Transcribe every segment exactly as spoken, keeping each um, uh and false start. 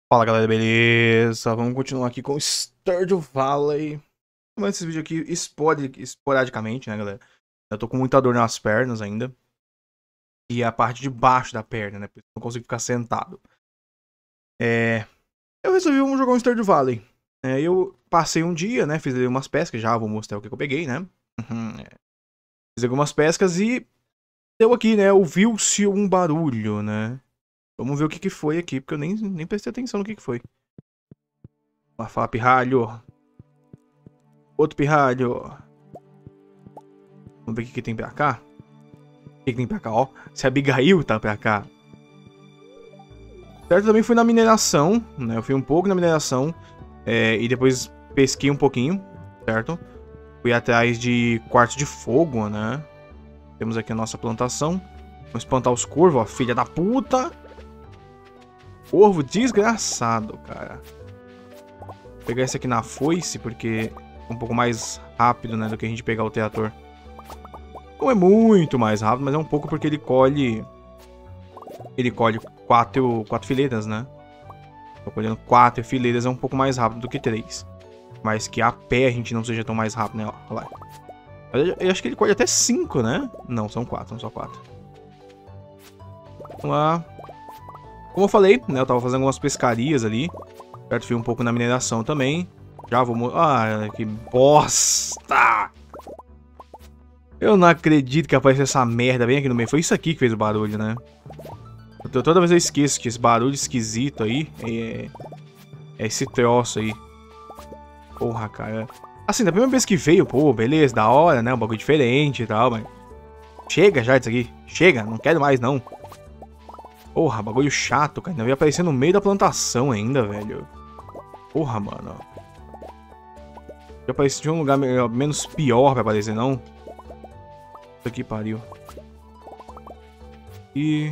Fala galera, beleza? Vamos continuar aqui com Stardew Valley. Vamos esse vídeo aqui espori- esporadicamente, né galera? Eu tô com muita dor nas pernas ainda. E a parte de baixo da perna, né? Por isso eu não consigo ficar sentado. É... Eu resolvi vamos jogar um Stardew Valley. É, eu passei um dia, né? Fiz ali umas pescas já, vou mostrar o que, que eu peguei, né? Uhum, é. Fiz algumas pescas e deu aqui, né? Ouviu-se um barulho, né? Vamos ver o que, que foi aqui, porque eu nem, nem prestei atenção no que, que foi. Uma fala, pirralho. Outro pirralho. Vamos ver o que, que tem pra cá. O que, que tem pra cá, ó. Se a Abigail tá pra cá. Certo, eu também fui na mineração, né? Eu fui um pouco na mineração. É, e depois pesquei um pouquinho, certo? Fui atrás de quartzo de fogo, né? Temos aqui a nossa plantação. Vamos espantar os corvos, ó. Filha da puta. Corvo desgraçado, cara. Vou pegar esse aqui na foice, porque é um pouco mais rápido, né? Do que a gente pegar o trator. Não é muito mais rápido, mas é um pouco porque ele colhe... Ele colhe quatro, quatro fileiras, né? Tô colhendo quatro fileiras, é um pouco mais rápido do que três. Mas que a pé a gente não seja tão mais rápido, né? Olha lá. Eu, eu acho que ele colhe até cinco, né? Não, são quatro, são só quatro. Vamos lá. Como eu falei, né? Eu tava fazendo algumas pescarias ali. Certo, fui um pouco na mineração também. Já vou... Ah, que bosta! Eu não acredito que apareceu essa merda bem aqui no meio. Foi isso aqui que fez o barulho, né? Eu, toda vez eu esqueço que esse barulho esquisito aí é, é esse troço aí. Porra, cara. Assim, da primeira vez que veio, pô, beleza, da hora, né? Um bagulho diferente e tal, mas... Chega já disso aqui. Chega, não quero mais, não. Porra, bagulho chato, cara. Ainda veio aparecer no meio da plantação ainda, velho. Porra, mano. Já apareceu de um lugar menos pior pra aparecer, não? Isso aqui pariu. E...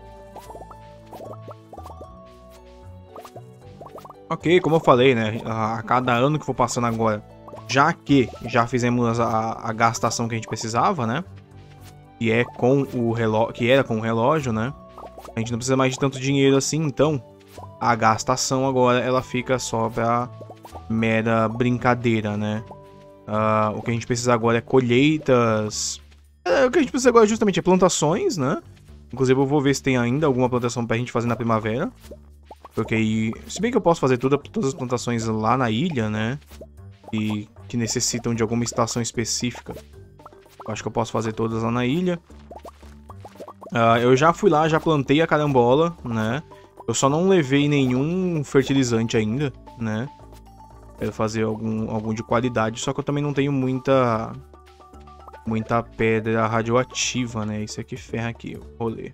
Ok, como eu falei, né? A cada ano que for passando agora, já que já fizemos a, a gastação que a gente precisava, né? Que é com o relógio, que era com o relógio, né? A gente não precisa mais de tanto dinheiro assim, então a gastação agora ela fica só pra mera brincadeira, né? Uh, o que a gente precisa agora é colheitas. É, o que a gente precisa agora justamente é plantações, né? Inclusive eu vou ver se tem ainda alguma plantação pra gente fazer na primavera. Porque aí, se bem que eu posso fazer toda, todas as plantações lá na ilha, né? E que necessitam de alguma estação específica. Eu acho que eu posso fazer todas lá na ilha. Uh, eu já fui lá, já plantei a carambola, né? Eu só não levei nenhum fertilizante ainda, né? Quero fazer algum, algum de qualidade, só que eu também não tenho muita... Muita pedra radioativa, né? Isso aqui ferra aqui, o rolê.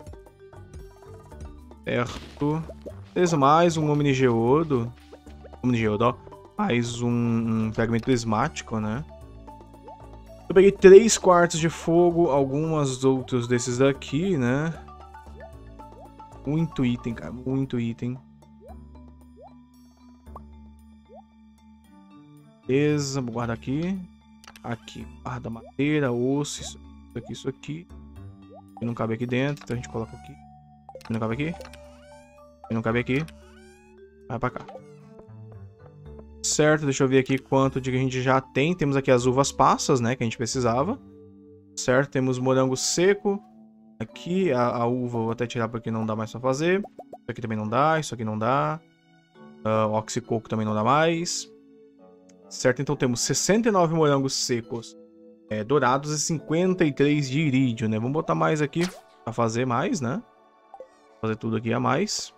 Certo... Beleza, mais um omnigeodo. Omnigeodo, ó. Mais um, um fragmento prismático, né? Eu peguei três quartos de fogo, alguns outros desses daqui, né? Muito item, cara. Muito item. Beleza, vou guardar aqui. Aqui, barra da madeira, osso, isso aqui, isso aqui. E não cabe aqui dentro, então a gente coloca aqui. E não cabe aqui. E não cabe aqui. Vai pra cá. Certo, deixa eu ver aqui quanto de que a gente já tem. Temos aqui as uvas passas, né, que a gente precisava. Certo, temos morango seco. Aqui, a, a uva eu vou até tirar porque não dá mais pra fazer. Isso aqui também não dá, isso aqui não dá. Uh, o oxicoco também não dá mais. Certo, então temos sessenta e nove morangos secos é, dourados e cinquenta e três de irídio, né. Vamos botar mais aqui pra fazer mais, né. Fazer tudo aqui a mais.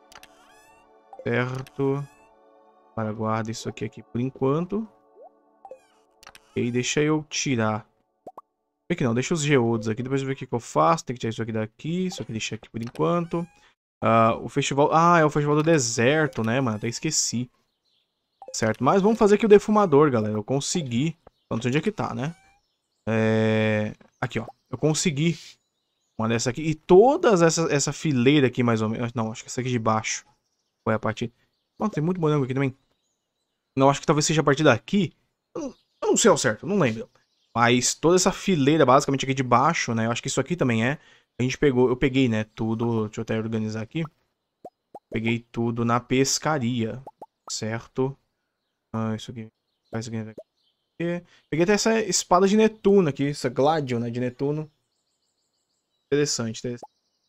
Certo. Para guarda isso aqui, aqui por enquanto. E aí deixa eu tirar. Aqui não, deixa os geodos aqui. Depois eu ver o que, que eu faço. Tem que tirar isso aqui daqui. Isso aqui deixa aqui por enquanto. Uh, o festival... Ah, é o festival do deserto, né, mano? Até esqueci. Certo, mas vamos fazer aqui o defumador, galera. Eu consegui. Não sei onde é que tá, né? É... Aqui, ó. Eu consegui uma dessa aqui. E todas essa, essa fileira aqui, mais ou menos. Não, acho que essa aqui de baixo. Foi a partir... Bom, tem muito morango aqui também. Não, acho que talvez seja a partir daqui. Eu não, eu não sei ao certo, não lembro. Mas toda essa fileira, basicamente, aqui de baixo, né? Eu acho que isso aqui também é. A gente pegou, eu peguei, né? Tudo. Deixa eu até organizar aqui. Peguei tudo na pescaria, certo? Ah, isso aqui. Faz isso aqui. Peguei até essa espada de Netuno aqui, essa Gladion, né, de Netuno. Interessante, interessante.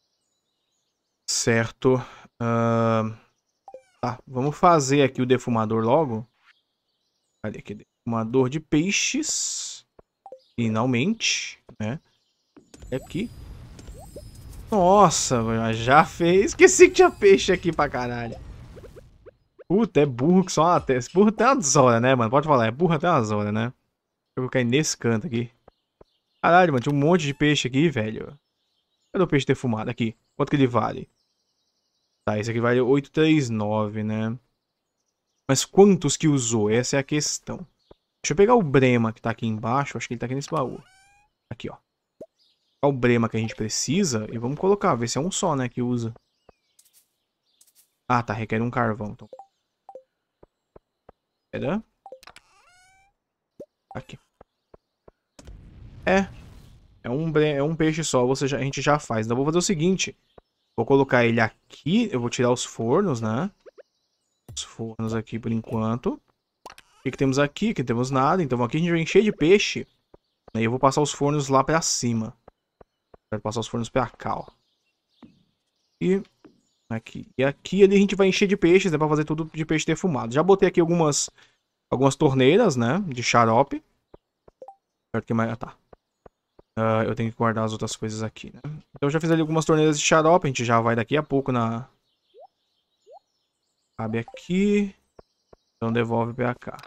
Certo. Uh, tá, vamos fazer aqui o defumador logo. Cadê aqui? Defumador de peixes. Finalmente, né? E aqui. Nossa, já fez. Esqueci que tinha peixe aqui pra caralho. Puta, é burro que só uma testa. Burro até umas horas, né, mano? Pode falar, é burro até umas horas, né? Eu vou cair nesse canto aqui. Caralho, mano, tinha um monte de peixe aqui, velho. Cadê o peixe defumado? Aqui. Quanto que ele vale? Tá, esse aqui vale oitocentos e trinta e nove, né? Mas quantos que usou? Essa é a questão. Deixa eu pegar o Brema que tá aqui embaixo. Acho que ele tá aqui nesse baú. Aqui, ó. Pegar o Brema que a gente precisa e vamos colocar. Ver se é um só, né, que usa. Ah, tá. Requer um carvão. Então. Pera. Aqui. É. É um, é um peixe só. Você já, a gente já faz. Então, vou fazer o seguinte. Vou colocar ele aqui. Eu vou tirar os fornos, né? Os fornos aqui por enquanto. O que, que temos aqui? Aqui temos nada. Então aqui a gente vai encher de peixe. E eu vou passar os fornos lá pra cima. Vou passar os fornos pra cá, ó. E aqui. E aqui ali a gente vai encher de peixes, né? Pra fazer tudo de peixe defumado. Já botei aqui algumas, algumas torneiras, né? De xarope. Certo que mais... Ah, tá. Uh, eu tenho que guardar as outras coisas aqui, né? Então eu já fiz ali algumas torneiras de xarope. A gente já vai daqui a pouco na... Cabe aqui. Então devolve pra cá.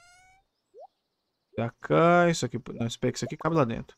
Pra cá. Isso aqui... Não, espera que isso aqui cabe lá dentro.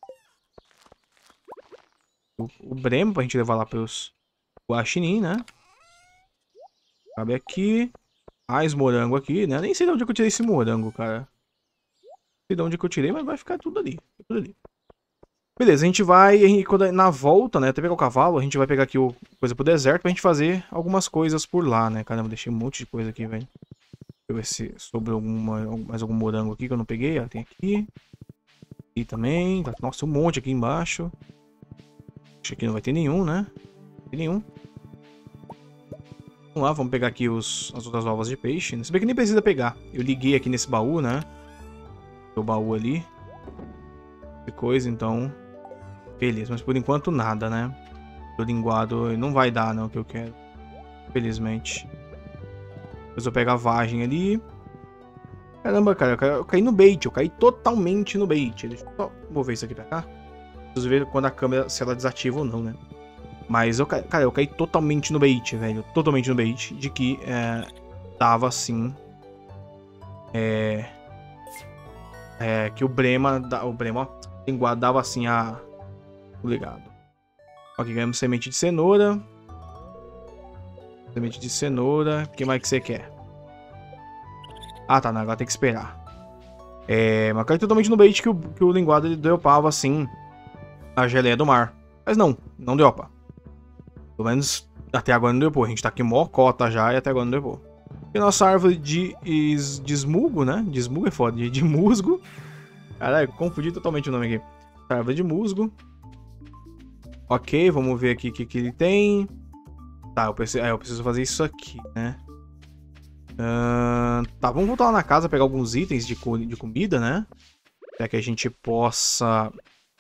O, o Bremo pra gente levar lá pros guaxinim, né? Cabe aqui. Mais morango aqui, né? Nem sei de onde que eu tirei esse morango, cara. Não sei de onde que eu tirei, mas vai ficar tudo ali. Tudo ali. Beleza, a gente vai, a gente, quando, na volta, né, até pegar o cavalo, a gente vai pegar aqui o coisa pro deserto pra gente fazer algumas coisas por lá, né? Caramba, deixei um monte de coisa aqui, velho. Deixa eu ver se sobrou alguma, mais algum morango aqui que eu não peguei. Ah, tem aqui. Aqui também. Nossa, um monte aqui embaixo. Acho que não vai ter nenhum, né? Não tem nenhum. Vamos lá, vamos pegar aqui os, as outras ovas de peixe. Se bem que nem precisa pegar. Eu liguei aqui nesse baú, né? O baú ali. Que coisa, então... Beleza, mas por enquanto nada, né? O linguado não vai dar, não, o que eu quero. Infelizmente. Depois eu pego a vagem ali. Caramba, cara, eu, ca... eu caí no bait. Eu caí totalmente no bait. Deixa eu só mover isso aqui pra cá. Preciso ver quando a câmera, se ela desativa ou não, né? Mas eu caí, cara, eu caí totalmente no bait, velho. Totalmente no bait. De que é, tava assim. É. É. Que o Brema. O Brema, ó. O linguado dava assim a. Ligado. Ok, ganhamos semente de cenoura. Semente de cenoura. O que mais que você quer? Ah, tá. Não, agora tem que esperar. É, mas cai totalmente no bait que o, que o linguado ele dropava assim a geleia do mar. Mas não, não dropa. Pelo menos até agora não dropou. A gente tá aqui mó cota já e até agora não dropou. E a nossa árvore de, is, de esmugo, né? De esmugo é foda. De, de musgo. Caralho, confundi totalmente o nome aqui. Árvore de musgo. Ok, vamos ver aqui o que, que ele tem. Tá, eu preciso, é, eu preciso fazer isso aqui, né? Uh, tá, vamos voltar lá na casa, pegar alguns itens de, co de comida, né? Para que a gente possa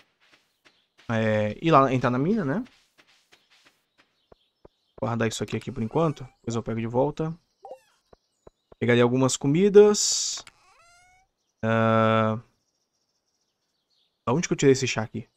é, ir lá, entrar na mina, né? Guardar isso aqui, aqui por enquanto. Depois eu pego de volta. Pegaria algumas comidas. Uh, da onde que eu tirei esse chá aqui?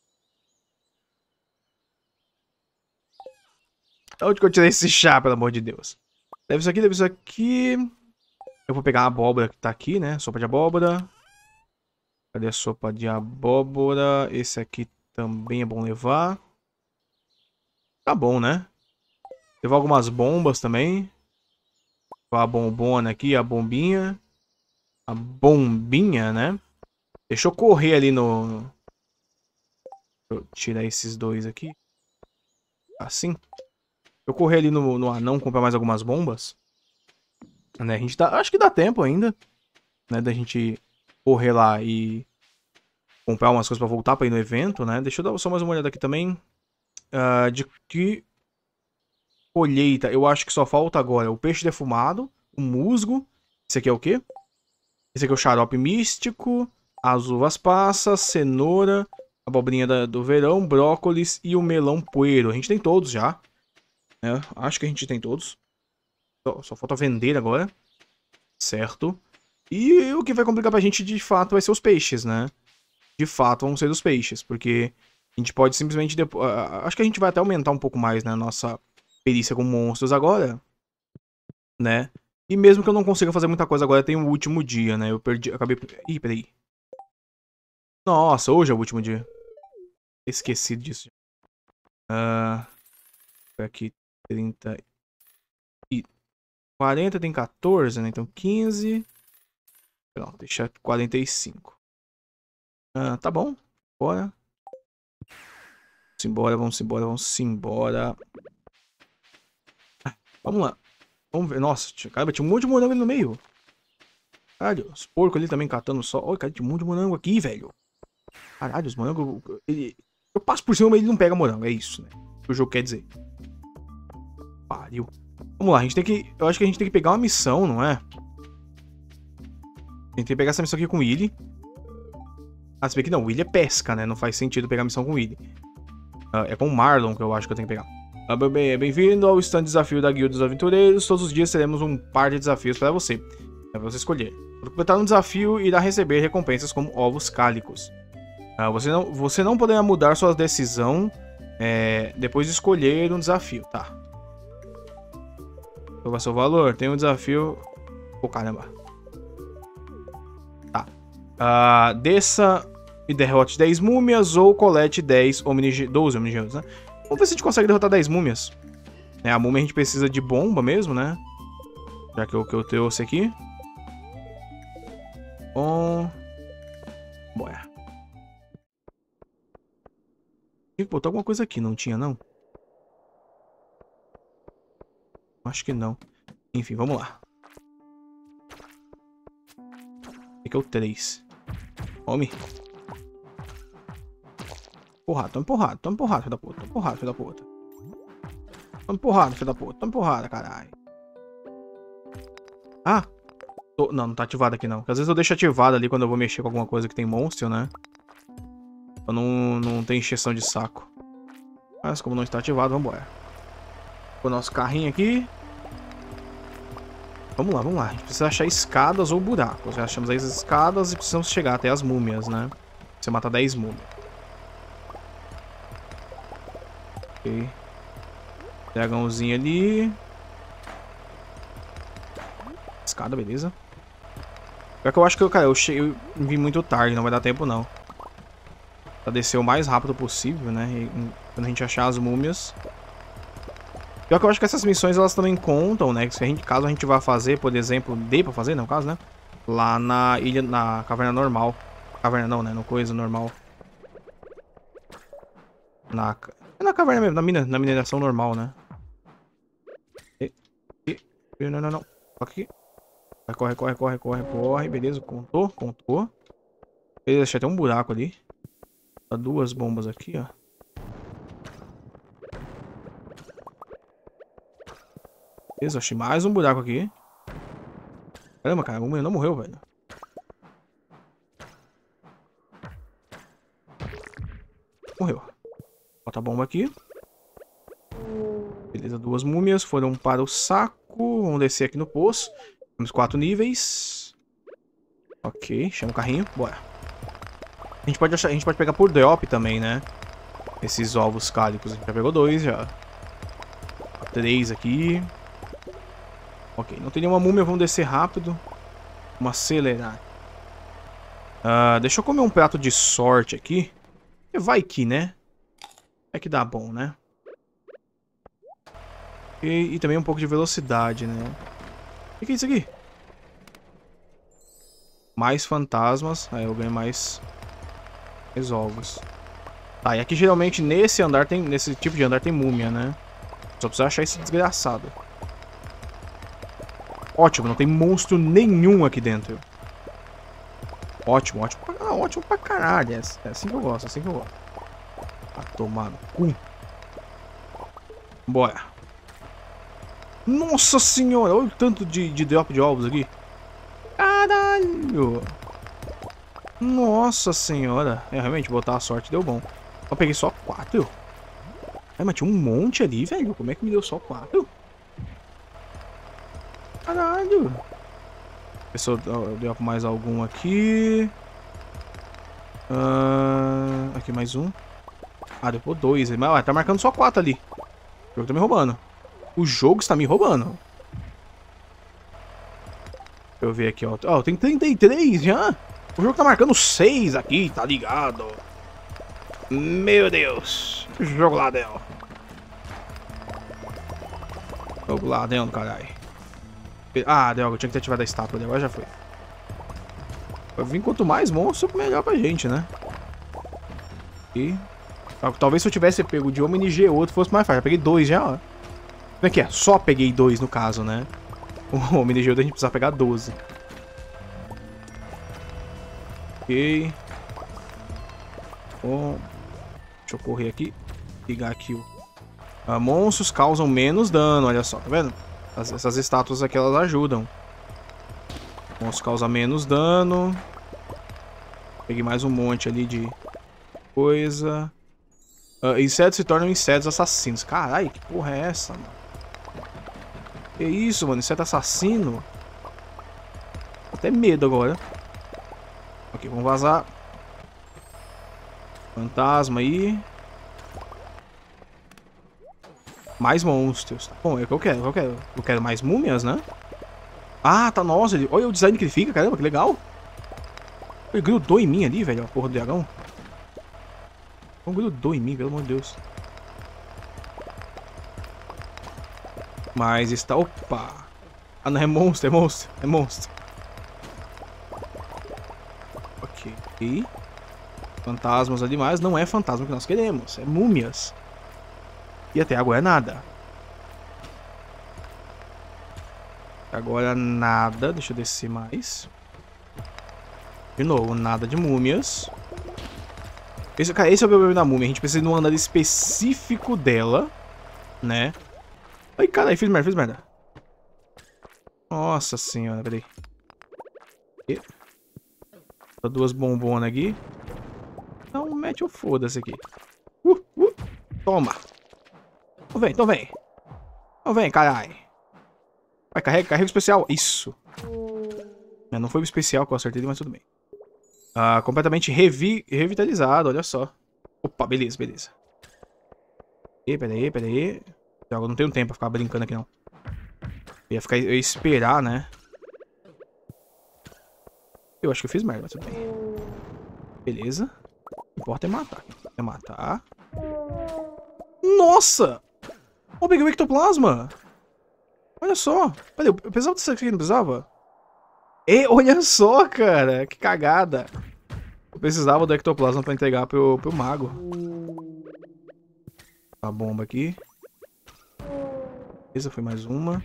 Da onde que eu tirei esse chá, pelo amor de Deus? Deve isso aqui, deve isso aqui. Eu vou pegar a abóbora que tá aqui, né? Sopa de abóbora. Cadê a sopa de abóbora? Esse aqui também é bom levar. Tá bom, né? Levar algumas bombas também. A bombona aqui, a bombinha. A bombinha, né? Deixa eu correr ali no... Deixa eu tirar esses dois aqui. Assim. Eu correr ali no, no anão, comprar mais algumas bombas. Né? A gente tá, acho que dá tempo ainda. Né? Da gente correr lá e comprar umas coisas pra voltar pra ir no evento, né? Deixa eu dar só mais uma olhada aqui também. Uh, de que... colheita, eu acho que só falta agora o peixe defumado, o musgo. Esse aqui é o quê? Esse aqui é o xarope místico, as uvas passas, cenoura, a abobrinha da, do verão, brócolis e o melão poeiro. A gente tem todos já. Né? Acho que a gente tem todos. Só, só falta vender agora. Certo. E o que vai complicar pra gente, de fato, vai ser os peixes, né? De fato, vão ser os peixes. Porque a gente pode simplesmente... Depois... Acho que a gente vai até aumentar um pouco mais, né? A nossa perícia com monstros agora. Né? E mesmo que eu não consiga fazer muita coisa agora, tem o último dia, né? Eu perdi... Acabei... Ih, peraí. Nossa, hoje é o último dia. Esqueci disso. Ah... Aqui, trinta e... quarenta tem quatorze, né? Então quinze... Não, deixa quarenta e cinco. Ah, tá bom. Bora. Vamos embora, vamos embora, vamos embora. Vamos lá. Vamos ver. Nossa, cara, tinha um monte de morango ali no meio. Caralho, os porcos ali também catando só. Olha, cara, tinha um monte de morango aqui, velho. Caralho, os morangos... Ele... Eu passo por cima, mas ele não pega morango. É isso, né? O que o jogo quer dizer. Pariu. Vamos lá, a gente tem que... Eu acho que a gente tem que pegar uma missão, não é? A gente tem que pegar essa missão aqui com o Willy. Ah, se bem que não, o Willy é pesca, né? Não faz sentido pegar a missão com o Willy. Uh, é com o Marlon que eu acho que eu tenho que pegar. Uh, bem, bem-vindo ao stand desafio da Guilda dos Aventureiros. Todos os dias teremos um par de desafios para você. É pra você escolher. Para completar um desafio, irá receber recompensas como ovos cálicos. Uh, você, não, você não poderá mudar sua decisão é, depois de escolher um desafio, tá? Qual vai ser o valor? Tem um desafio... Pô, caramba. Tá. Uh, desça e derrote dez múmias ou colete dez omnige... doze omnigenos, né? Vamos ver se a gente consegue derrotar dez múmias. É, a múmia a gente precisa de bomba mesmo, né? Já que eu, que eu trouxe aqui. Bom... Bora. Tinha que botar alguma coisa aqui, não tinha, não? Acho que não. Enfim, vamos lá. Esse aqui é o três. Homem. Porrada, toma porrada, toma porrada, filho da puta. Toma porrada, filho da puta. Toma porrada, filho da puta. Toma porrada, caralho. Ah! Tô... Não, não tá ativado aqui não. Porque às vezes eu deixo ativado ali quando eu vou mexer com alguma coisa que tem monstro, né? Pra não, não ter encheção de saco. Mas como não está ativado, vambora. O nosso carrinho aqui. Vamos lá, vamos lá. A gente precisa achar escadas ou buracos. Já achamos aí as escadas e precisamos chegar até as múmias, né? Você mata dez múmias. Ok. Dragãozinho ali. Escada, beleza. Pior que eu acho que eu, cara, eu, cheguei, eu vim muito tarde, não vai dar tempo não. Pra descer o mais rápido possível, né? E, quando a gente achar as múmias. Pior que eu acho que essas missões elas também contam, né? Que se a gente, caso a gente vá fazer, por exemplo, dê pra fazer, no caso, né? Lá na ilha, na caverna normal. Caverna não, né? No coisa normal. Na, na caverna mesmo, na, mina, na mineração normal, né? E, e, não, não, não. Aqui. Corre, corre, corre, corre, corre. Beleza, contou, contou. Beleza, deixa até um buraco ali. Tá duas bombas aqui, ó. Beleza, achei mais um buraco aqui. Caramba, cara, a múmia não morreu, velho. Morreu. Bota a bomba aqui. Beleza, duas múmias foram para o saco. Vamos descer aqui no poço. Temos quatro níveis. Ok, chama o carrinho, bora. A gente pode achar, a gente pode pegar por drop também, né? Esses ovos cálicos. A gente já pegou dois já. Três aqui. Ok, não tem nenhuma múmia, vamos descer rápido. Vamos acelerar. Uh, deixa eu comer um prato de sorte aqui. Vai que, né? Vai que dá bom, né? E, e também um pouco de velocidade, né? O que é isso aqui? Mais fantasmas. Aí eu ganho mais... mais ovos. Tá, e aqui geralmente nesse andar tem... Nesse tipo de andar tem múmia, né? Só precisa achar esse desgraçado. Ótimo, não tem monstro nenhum aqui dentro. Ótimo, ótimo. Não, ótimo pra caralho. É assim que eu gosto, é assim que eu gosto. Tá tomando cu. Bora. Nossa senhora, olha o tanto de, de drop de ovos aqui. Caralho. Nossa senhora. É, realmente, botar a sorte deu bom. Eu peguei só quatro. É, mas tinha um monte ali, velho. Como é que me deu só quatro? Caralho. Pessoal, deu mais algum aqui. Uh, aqui mais um. Ah, deu dois. Mas ué, tá marcando só quatro ali. O jogo tá me roubando. O jogo está me roubando. Deixa eu ver aqui, ó. Ó, tem trinta e três já. O jogo tá marcando seis aqui, tá ligado? Meu Deus. Jogo lá dentro. Jogo lá dentro, caralho. Ah, droga, eu tinha que ter ativado a estátua ali. Agora já foi. Eu vim quanto mais monstro, melhor pra gente, né? E... talvez se eu tivesse pego de Omni G outro fosse mais fácil. Eu peguei dois já, ó. Como é que é? Só peguei dois no caso, né? O Omni G outro a gente precisa pegar doze. Ok. Bom. Deixa eu correr aqui. Ligar aqui o... Ah, monstros causam menos dano, olha só, tá vendo? As, essas estátuas aqui, elas ajudam. Monstros causam menos dano. Peguei mais um monte ali de coisa. Uh, insetos se tornam insetos assassinos. Caralho, que porra é essa, mano? Que isso, mano? Inseto assassino? Tô até medo agora. Ok, vamos vazar. Fantasma aí. Mais monstros. Tá bom, é o que eu quero, é o que eu quero. Eu quero mais múmias, né? Ah, tá, nossa. Ele... olha o design que ele fica, caramba, que legal. Ele grudou em mim ali, velho, a porra do dragão. Não grudou em mim, pelo amor de Deus. Mas está... opa! Ah, não, é monstro, é monstro, é monstro. Ok. Fantasmas ali, mas não é fantasma que nós queremos. É múmias. E até agora é nada. Agora nada. Deixa eu descer mais. De novo, nada de múmias. Esse, cara, esse é o problema da múmia. A gente precisa de um andar específico dela, né? Ai, caralho, fiz merda, fiz merda. Nossa senhora, peraí. Aqui. Duas bombonas aqui. Então mete o foda-se aqui. Uh, uh. Toma. Então vem, então vem. Então vem, caralho. Vai, carrega, carrega o especial. Isso. É, não foi o especial que eu acertei, mas tudo bem. Ah, completamente revi revitalizado, olha só. Opa, beleza, beleza. E, pera aí, pera aí. Eu não tenho tempo pra ficar brincando aqui, não. Eu ia, ficar, eu ia esperar, né? Eu acho que eu fiz merda, mas tudo bem. Beleza. O que importa é matar. É matar. Nossa! Ó, peguei o ectoplasma. Olha só. Olha, eu precisava disso aqui, não precisava? E olha só, cara. Que cagada. Eu precisava do ectoplasma pra entregar pro, pro mago. A bomba aqui. Essa foi mais uma.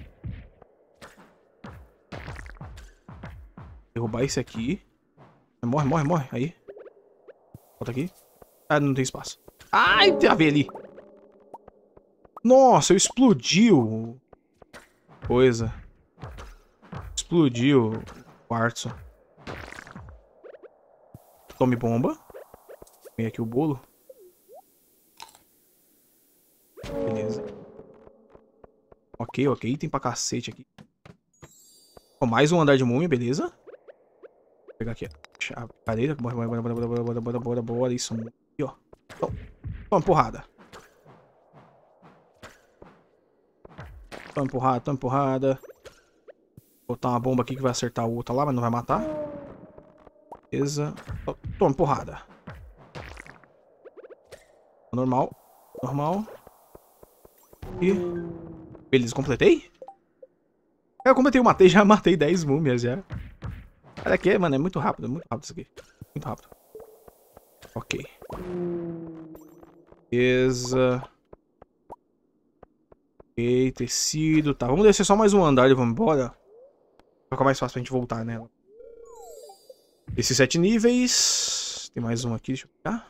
Derrubar esse aqui. Morre, morre, morre. Aí. Volta aqui. Ah, não tem espaço. Ai, tem a ver ali. Nossa, explodiu. Coisa. Explodiu o quartzo. Tome bomba. Vem aqui o bolo. Beleza. Ok, ok. Tem pra cacete aqui. Ó, mais um andar de múmia, beleza. Vou pegar aqui, ó. A parede. Bora, bora, bora, bora, bora, bora, bora, bora, bora. Isso. Aqui, ó. Toma, toma porrada. Toma empurrada, toma empurrada. Vou botar uma bomba aqui que vai acertar o outro lá, mas não vai matar. Beleza. Toma empurrada. Normal. Normal. E... beleza, completei? Eu completei, eu matei, já matei dez múmias já. Olha aqui, mano, é muito rápido, muito rápido isso aqui. Muito rápido. Ok. Beleza. Ok, tecido. Tá, vamos descer só mais um andar e vamos embora. Vai ficar mais fácil pra gente voltar nela. Esses sete níveis. Tem mais um aqui, deixa eu pegar.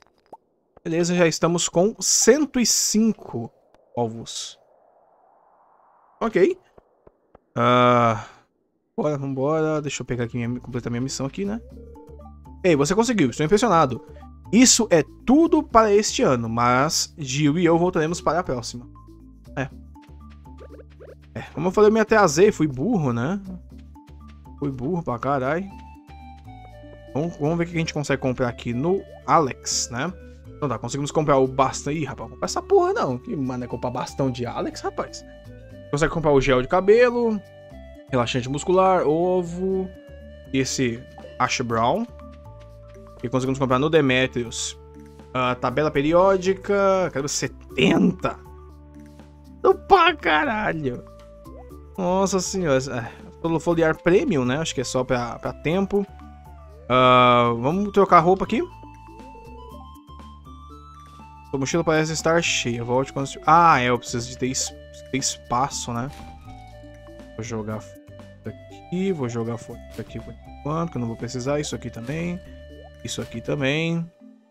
Beleza, já estamos com cento e cinco ovos. Ok. Ah, bora, vambora. Deixa eu pegar aqui, minha, completar minha missão aqui, né? Ei, você conseguiu, estou impressionado. Isso é tudo para este ano, mas Gil e eu voltaremos para a próxima. É. É, como eu falei, eu me atrasei, fui burro, né? Fui burro pra caralho. Vamos, vamos ver o que a gente consegue comprar aqui no Alex, né? Então tá, conseguimos comprar o bastão. Ih, rapaz, comprar essa porra não. Que mano é comprar bastão de Alex, rapaz? Consegue comprar o gel de cabelo, relaxante muscular, ovo, e esse Ash Brown. E conseguimos comprar no Demetrius a tabela periódica. Quero setenta. Opa, caralho. Nossa senhora. É, foliar Premium, né? Acho que é só pra, pra tempo. Uh, vamos trocar a roupa aqui. Sua mochila parece estar cheia. Volte quando... Ah, é, eu preciso de ter, es... ter espaço, né? Vou jogar aqui. Vou jogar fora aqui por enquanto, que eu não vou precisar. Isso aqui também. Isso aqui também.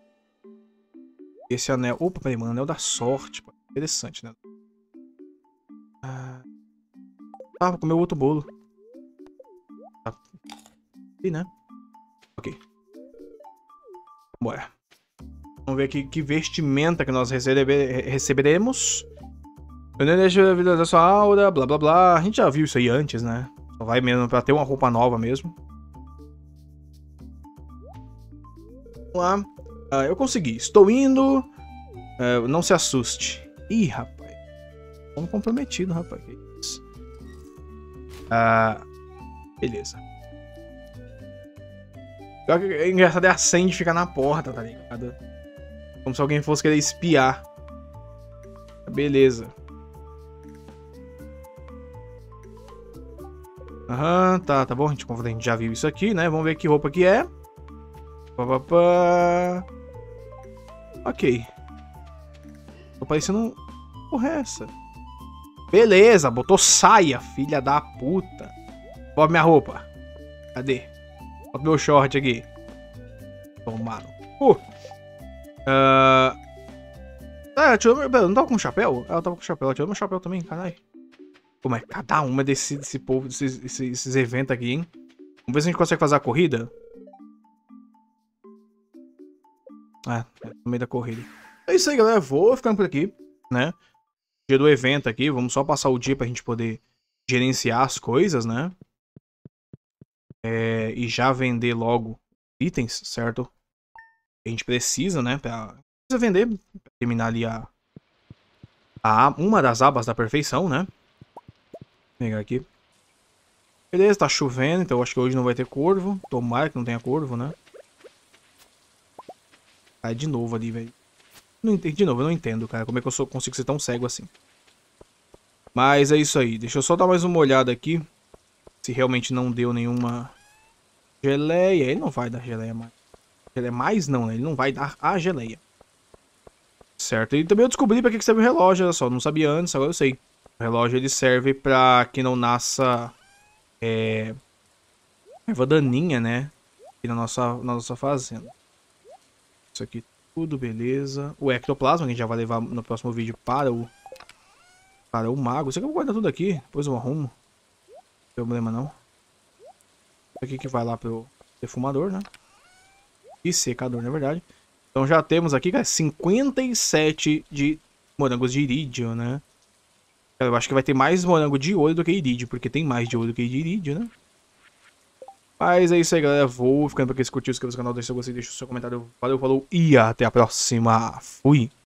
Esse anel... Opa, peraí, mano. Anel da sorte. Pô. Interessante, né? Ah, ah, vou comer o outro bolo. Tá. E, né? Ok. Bora. Vamos ver aqui que vestimenta que nós recebe... receberemos. Eu nem deixo a vida da sua aura, blá blá blá. A gente já viu isso aí antes, né? Só vai mesmo pra ter uma roupa nova mesmo. Vamos lá. Ah, eu consegui. Estou indo. Ah, não se assuste. Ih, rapaz. Estamos comprometidos, rapaz. Que isso? Ah, beleza. É engraçado é a Sandy ficar na porta, tá ligado? Como se alguém fosse querer espiar. Beleza. Aham, uhum, tá, tá bom. A gente, a gente já viu isso aqui, né? Vamos ver que roupa que é. Pá, pá, pá. Ok. Tô parecendo um... Porra, é essa? Beleza, botou saia, filha da puta. Bota minha roupa. Cadê? Bota meu short aqui. Tomaram. Uh. Uh... Ah, tirou meu... Não tava com chapéu? Ela tava com chapéu. Ela tirou meu chapéu também, caralho. Como é cada uma desse, desse povo, desses, desses, desses eventos aqui, hein? Vamos ver se a gente consegue fazer a corrida. Ah, é no meio da corrida. É isso aí, galera. Vou ficando por aqui, né? Dia do evento aqui. Vamos só passar o dia pra gente poder gerenciar as coisas, né? É, e já vender logo itens, certo? A gente precisa, né? Pra, precisa vender. Pra terminar ali a, a... Uma das abas da perfeição, né? Vou pegar aqui. Beleza, tá chovendo, então eu acho que hoje não vai ter corvo. Tomara que não tenha corvo, né? Ah, de novo ali, velho. Não entendi, de novo, eu não entendo, cara. Como é que eu sou, consigo ser tão cego assim? Mas é isso aí. Deixa eu só dar mais uma olhada aqui. Se realmente não deu nenhuma geleia. Ele não vai dar geleia mais. Geleia mais não, né? Ele não vai dar a geleia. Certo. E também eu descobri pra que serve o relógio, olha só. Não sabia antes, agora eu sei. O relógio ele serve pra que não nasça... É... erva daninha, né? Aqui na nossa, na nossa fazenda. Isso aqui tudo, beleza. O ectoplasma, que a gente já vai levar no próximo vídeo para o para o mago. Isso aqui eu vou guardar tudo aqui, depois eu arrumo. Não tem problema não. Isso aqui que vai lá pro defumador, né? E secador, na verdade. Então já temos aqui, cara, cinquenta e sete de morangos de irídio, né? Eu acho que vai ter mais morango de ouro do que irídio, porque tem mais de ouro do que de irídio, né? Mas é isso aí, galera. Vou ficando por aqui. Se curtiu, inscreva-se no canal, deixa o seu gostei, deixa o seu comentário. Valeu, falou e até a próxima. Fui!